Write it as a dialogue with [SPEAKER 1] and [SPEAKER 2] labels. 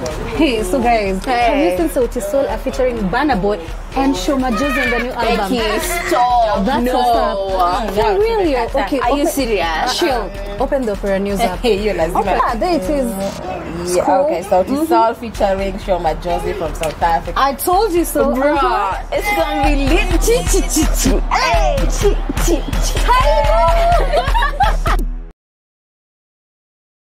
[SPEAKER 1] Hey, so guys, have you seen Sauti Sol featuring Burna Boy and Shoma Josie in the new album?
[SPEAKER 2] Stop.
[SPEAKER 1] That's
[SPEAKER 2] no.
[SPEAKER 1] For really? Okay.
[SPEAKER 2] Are you serious?
[SPEAKER 1] Chill. Open the Opera News app.
[SPEAKER 2] Hey, you're like,
[SPEAKER 1] there it is.
[SPEAKER 2] Yeah, okay, Sauti Sol featuring Shoma Josie from South Africa.
[SPEAKER 1] I told you so.
[SPEAKER 2] Bruh, it's gonna be lit.
[SPEAKER 1] Hey,